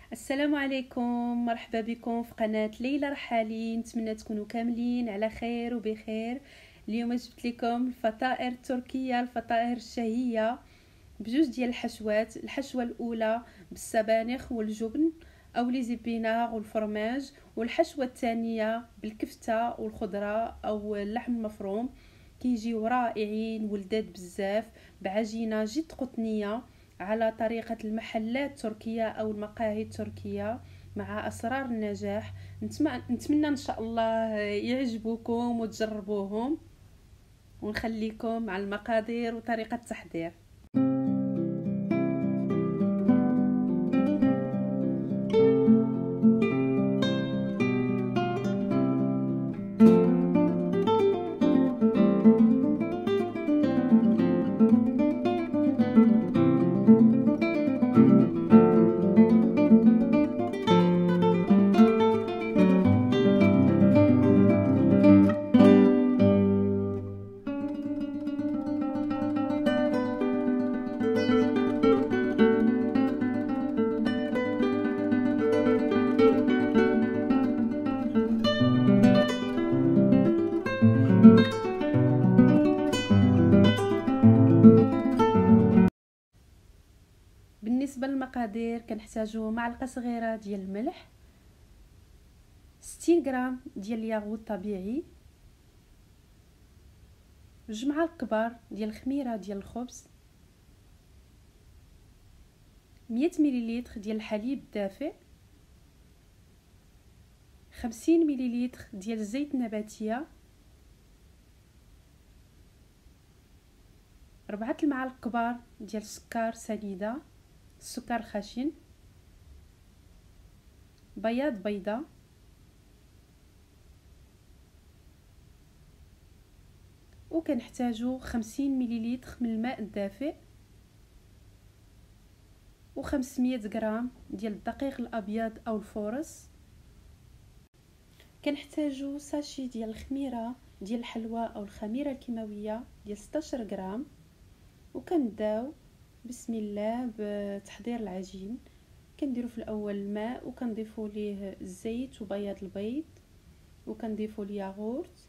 السلام عليكم، مرحبا بكم في قناة ليلى رحالي. نتمنى تكونوا كاملين على خير وبخير. اليوم جبت لكم الفطائر التركية، الفطائر الشهية بجوج ديال الحشوات. الحشوة الأولى بالسبانخ والجبن أو لي زيبيناغ والفرماج، والحشوة الثانية بالكفتة والخضرة أو اللحم المفروم. كيجيو رائعين ولذاذ بزاف بعجينة جد قطنية على طريقة المحلات التركية أو المقاهي التركية مع أسرار النجاح. نتمنى إن شاء الله يعجبوكم وتجربوهم، ونخليكم على المقادير وطريقة التحضير. بالنسبه للمقادير كنحتاجو معلقه صغيره ديال الملح، 60 غرام ديال الياغوت طبيعي، 2 معالق كبار ديال الخميره ديال الخبز، 100 مليلتر ديال الحليب دافئ، 50 مليلتر ديال الزيت النباتيه، 4 المعالق كبار ديال السكر سنيده، السكر خشن، بياض بيضه، وكنحتاجو 50 مليلتر من الماء الدافئ، و500 غرام ديال الدقيق الابيض او الفورص. كنحتاجو ساشي ديال الخميره ديال الحلوى او الخميره الكيماويه ديال 16 غرام. وكنبداو بسم الله بتحضير العجين. كنديرو في الاول الماء وكنضيفوا ليه الزيت وبياض البيض، وكنضيفوا الياغورت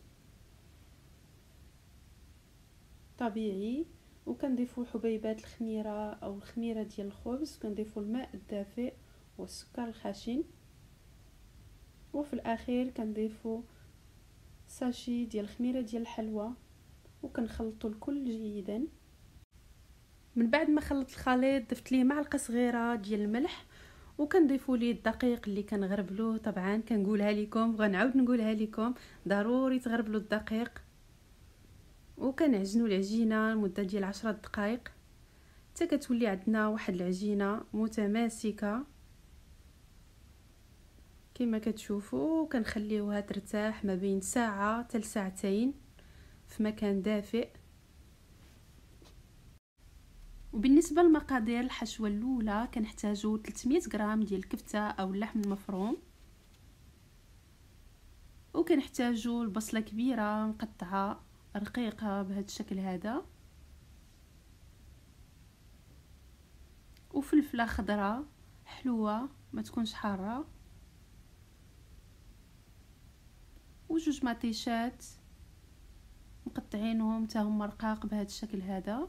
طبيعي، وكنضيفوا حبيبات الخميره او الخميره ديال الخبز، كنضيفوا الماء الدافئ والسكر الخشن، وفي الاخير كنضيفوا ساشي ديال الخميره ديال الحلوى، وكنخلطوا الكل جيدا. من بعد ما خلطت الخليط ضفت ليه معلقه صغيره ديال الملح، وكنضيفوا ليه الدقيق اللي كنغربلوه. طبعا كنقولها لكم وغنعاود نقولها لكم، ضروري تغربلوا الدقيق. وكنعجنوا العجينه لمده ديال 10 دقائق حتى كتولي عندنا واحد العجينه متماسكه كما كتشوفوا. كنخليوها ترتاح ما بين ساعه حتى لساعتين في مكان دافئ. وبالنسبه لمقادير الحشوه الاولى كنحتاجو 300 غرام ديال الكفته او اللحم المفروم، وكنحتاجو البصله كبيره مقطعه رقيقه بهذا الشكل هذا، وفلفله خضراء حلوه ما تكونش حاره، وجوج مطيشات مقطعينهم حتى هما رقاق بهذا الشكل هذا،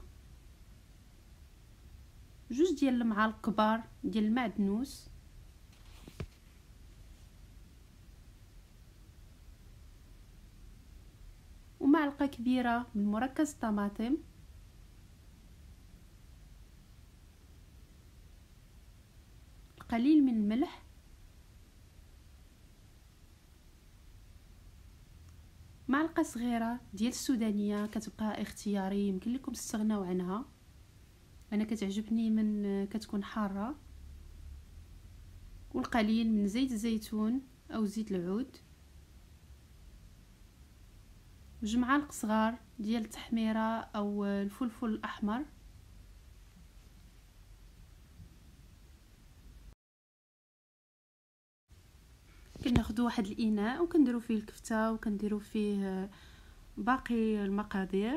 جوج ديال المعالق كبار ديال المعدنوس، ومعلقه كبيره من مركز الطماطم، قليل من الملح، معلقه صغيره ديال السودانيه كتبقى اختياري، يمكن لكم تستغناو عنها، انا كتعجبني من كتكون حاره، والقليل من زيت الزيتون او زيت العود، 2 معالق صغار ديال التحميره او الفلفل الاحمر. كناخذوا واحد الاناء وكنديروا فيه الكفته وكنديروا فيه باقي المقادير،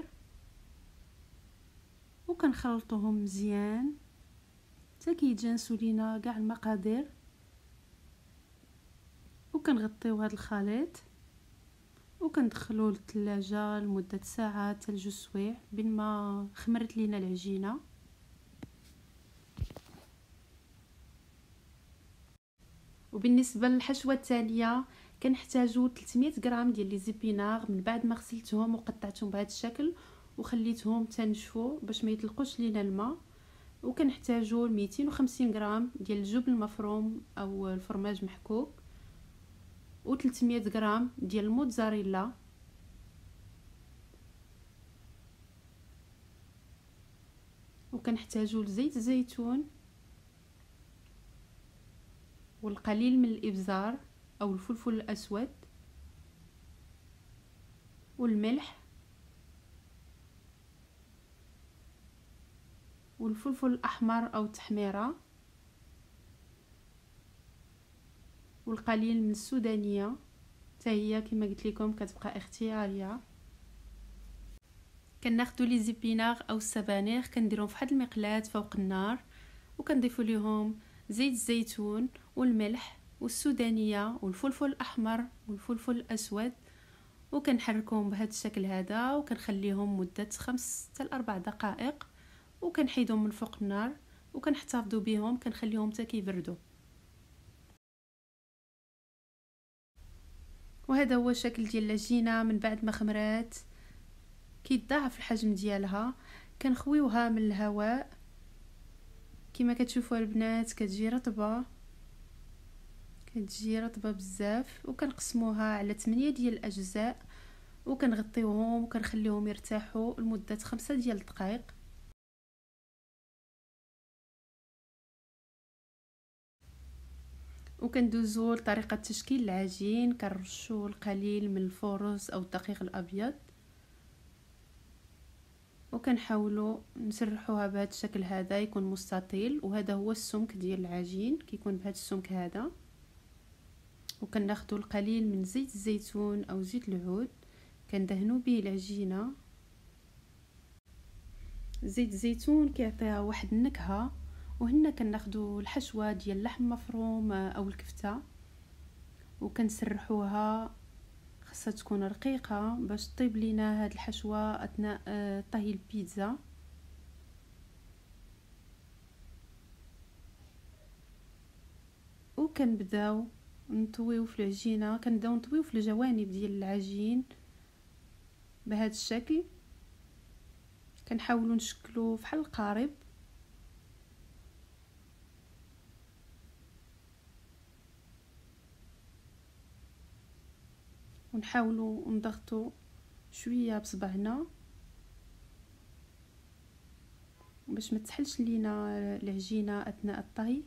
وكنخلطوهم مزيان حتى كيتجانسوا لينا كاع المقادير. وكنغطيو هذا الخليط وكندخلوه للثلاجه لمده ساعه حتى لجوج سوايع بين ما خمرت لينا العجينه. وبالنسبه للحشوه الثانيه كنحتاجو 300 غرام ديال لي زيبينار من بعد ما غسلتهم وقطعتهم بهذا الشكل وخليتهم تنشفوا باش ما يطلقوش لينا الماء. وكنحتاجو 250 غرام ديال الجبن المفروم او الفرماج محكوك و 300 غرام ديال الموتزاريلا وكنحتاجو زيت الزيتون والقليل من الابزار او الفلفل الاسود والملح والفلفل الاحمر او التحميره والقليل من السودانيه حتى هي كما قلت لكم كتبقى اختياريه. كناخذوا لي زيبينار او السبانخ كنديرهم في واحد المقلاة فوق النار وكنضيفوا ليهم زيت الزيتون والملح والسودانيه والفلفل الاحمر والفلفل الاسود وكنحركهم بهذا الشكل هذا وكنخليهم مده 5 حتى 4 دقائق وكنحيدهم من فوق النار وكنحتفظوا بهم كنخليهم حتى كيبردوا. وهذا هو الشكل ديال العجينه من بعد ما خمرات كيتضاعف الحجم ديالها. كنخويوها من الهواء كما كتشوفوا البنات كتجي رطبه بزاف وكنقسموها على 8 ديال الاجزاء وكنغطيوهم وكنخليهم يرتاحوا لمده 5 ديال الدقائق. وكندوزو لطريقه تشكيل العجين كنرشوا القليل من الفورص او الدقيق الابيض وكنحاولوا نسرحوها بهذا الشكل هذا يكون مستطيل. وهذا هو السمك ديال العجين كيكون بهذا السمك هذا. وكناخذوا القليل من زيت الزيتون او زيت العود كندهنوا به العجينه. زيت الزيتون كيعطيها واحد النكهه. وهنا كناخذوا الحشوه ديال اللحم مفروم او الكفته وكنسرحوها خاصها تكون رقيقه باش طيب لينا هاد الحشوه اثناء طهي البيتزا. وكنبداو نطويو في العجينه كنبداو نطويو في الجوانب ديال العجين بهذا الشكل. كنحاولوا نشكلوا فحال القارب ونحاولوا نضغطوا شويه بصبعنا باش ما تسحلش لينا العجينه اثناء الطهي.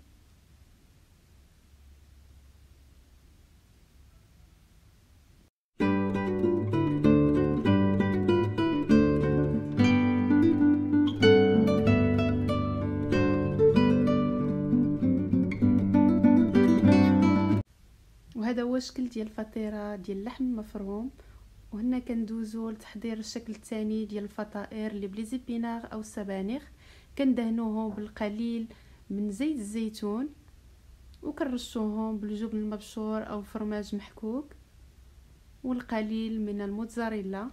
وهذا هو الشكل ديال الفطيره ديال اللحم المفروم. وهنا كندوزو لتحضير الشكل الثاني ديال الفطائر اللي بلي زيبينار او السبانخ. كندهنوه بالقليل من زيت الزيتون وكنرشوهم بالجبن المبشور او الفرماج محكوك والقليل من الموتزاريلا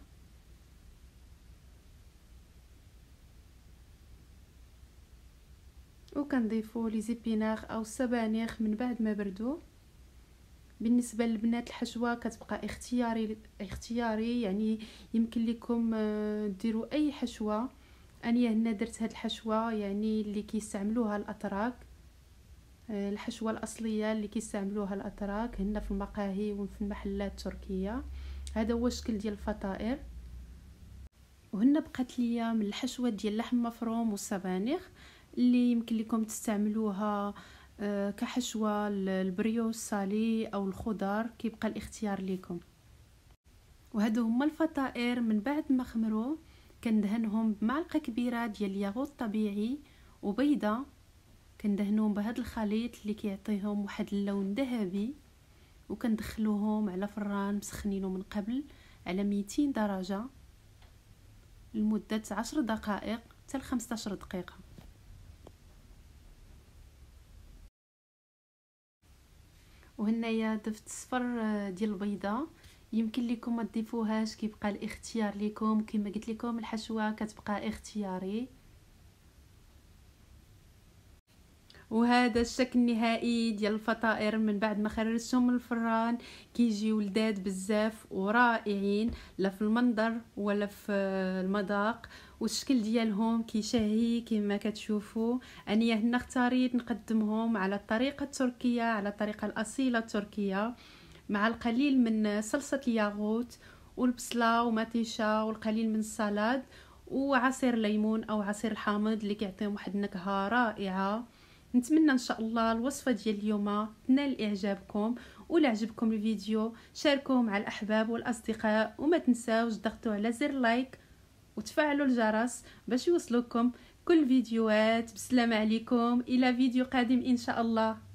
وكنضيفوا لي زيبينار او السبانخ من بعد ما بردوا. بالنسبه للبنات الحشوه كتبقى اختياري يعني يمكن لكم ديروا اي حشوه. انا هنا درت هاد الحشوه يعني اللي كيستعملوها الاتراك الحشوه الاصليه اللي كيستعملوها الاتراك هنا في المقاهي وفي المحلات التركيه. هذا هو الشكل ديال الفطائر. وهنا بقات ليا من الحشوه ديال اللحم مفروم والسبانخ اللي يمكن لكم تستعملوها كحشوه البريو الصالي او الخضار كيبقى الاختيار لكم. وهادو هما الفطائر من بعد ما خمروا كندهنهم بمعلقه كبيره ديال الياغورت طبيعي وبيضه كندهنوهم بهذا الخليط اللي كيعطيهم واحد اللون ذهبي وكندخلوهم على فران مسخنينه من قبل على 200 درجه لمده 10 دقائق حتى 15 دقيقه. وهنايا ضفت صفر ديال البيضه. يمكن لكم ما تضيفوهاش، كيبقى الاختيار لكم. كما قلت لكم الحشوه كتبقى اختياري. وهذا الشكل النهائي ديال الفطائر من بعد ما خرجتهم من الفران. كيجيو لذاذ بزاف ورائعين، لا في المنظر ولا في المذاق، والشكل ديالهم كيشهي كما كتشوفوا. انا هنا اختاريت نقدمهم على الطريقه التركيه، على الطريقه الاصيله التركيه، مع القليل من صلصه الياغوت والبصله ومطيشه والقليل من السلطه وعصير ليمون او عصير الحامض اللي كيعطيهم واحد النكهه رائعه. نتمنى ان شاء الله الوصفه ديال اليوم تنال اعجابكم، ولا عجبكم الفيديو شاركوه مع الاحباب والاصدقاء، وما تنساوش تضغطوا على زر لايك وتفعلوا الجرس باش يوصلوكم كل فيديوهات. بسلامه عليكم، الى فيديو قادم ان شاء الله.